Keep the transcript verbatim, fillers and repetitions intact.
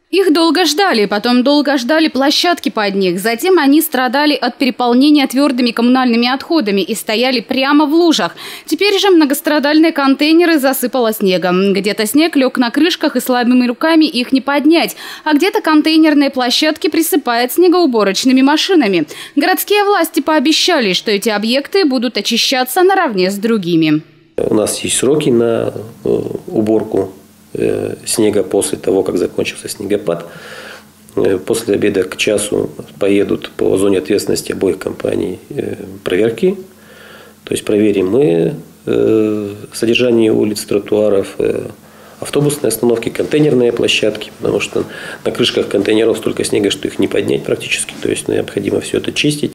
Их долго ждали, потом долго ждали площадки под них. Затем они страдали от переполнения твердыми коммунальными отходами и стояли прямо в лужах. Теперь же многострадальные контейнеры засыпало снегом. Где-то снег лег на крышках и слабыми руками их не поднять. А где-то контейнерные площадки присыпают снегоуборочными машинами. Городские власти пообещали, что эти объекты будут очищаться наравне с другими. У нас есть сроки на уборку снега после того, как закончился снегопад. После обеда к часу поедут по зоне ответственности обоих компаний проверки. То есть проверим мы содержание улиц, тротуаров, автобусные остановки, контейнерные площадки, потому что на крышках контейнеров столько снега, что их не поднять практически. То есть необходимо все это чистить.